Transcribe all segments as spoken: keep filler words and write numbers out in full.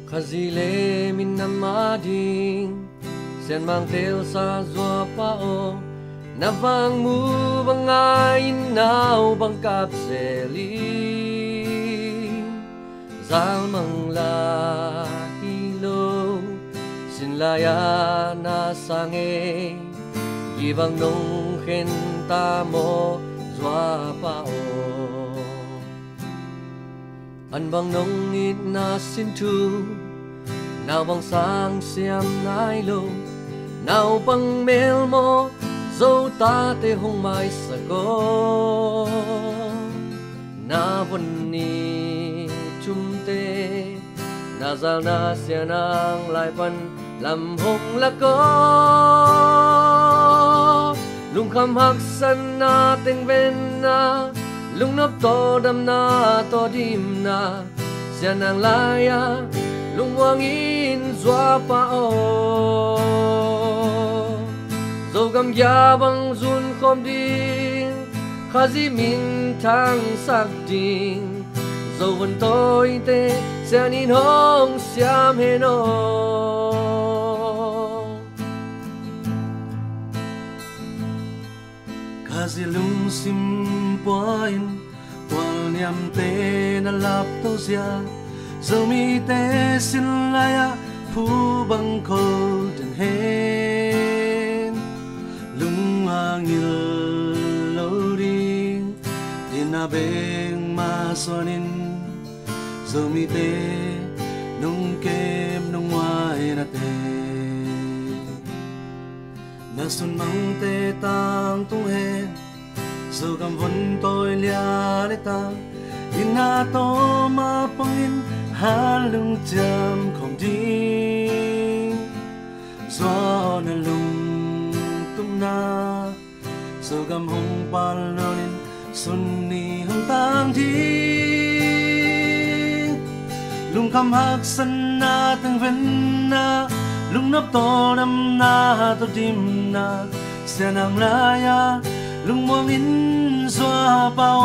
khazile min namading sen mang tel sa zua pao navang mu bangain nau bang kap seli zal mang la hilo sin laya na sange gibang nong khen ta mo zua pao an bang nong it na sin tu nào bang sang siam nai lo nào bang mel mo dâu ta te hong mai sa go na von ni chum te na zal na sia nang lai pan lam hong la ko lung kham hak san na teng ven na lung nop to dam na to dim na sia nang laya lung wang in zua pa o dâu gam ya bang zun khom ding khazi min thang sak ding dâu vẫn tôi te sia nin hong siam he no khazi lung sim poin wal niam te na lap to sia dâu mi te sin laya phu bang ko den he ngil loading ina beng ma sonin zomi te nung kem nung wai na te na sun mang te tang tung he zo gam von tôi lia le ta ina to ma pangin ha lung jam không ding zo na lung na so gam hong pal nonin sunni hong tang thi lung kham hak san na tang ven na lung nop to dam na to dim na sia nang la ya lung muang in zua pao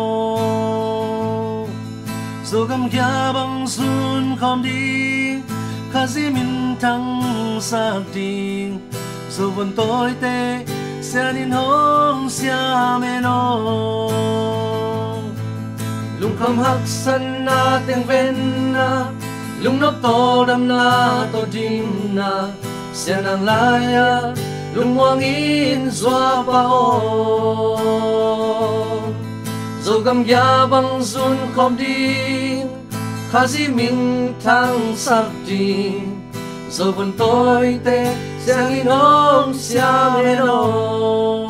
so gam kya bang sun khom di khazi min thang sak ding so vẫn tôi te sẽ nín hong xia mê no lung kham hak san na tiếng ven na lung nop to đam na to dim na sẽ nang laya lung muang in zua pao dâu gam ya bang zun khom ding khazi min thang sak ding dâu vẫn tôi te sia in hong sia mê no